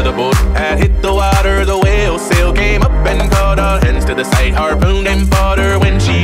the boat had hit the water, the whale sail came up and caught all hands to the side, harpooned and fought her when she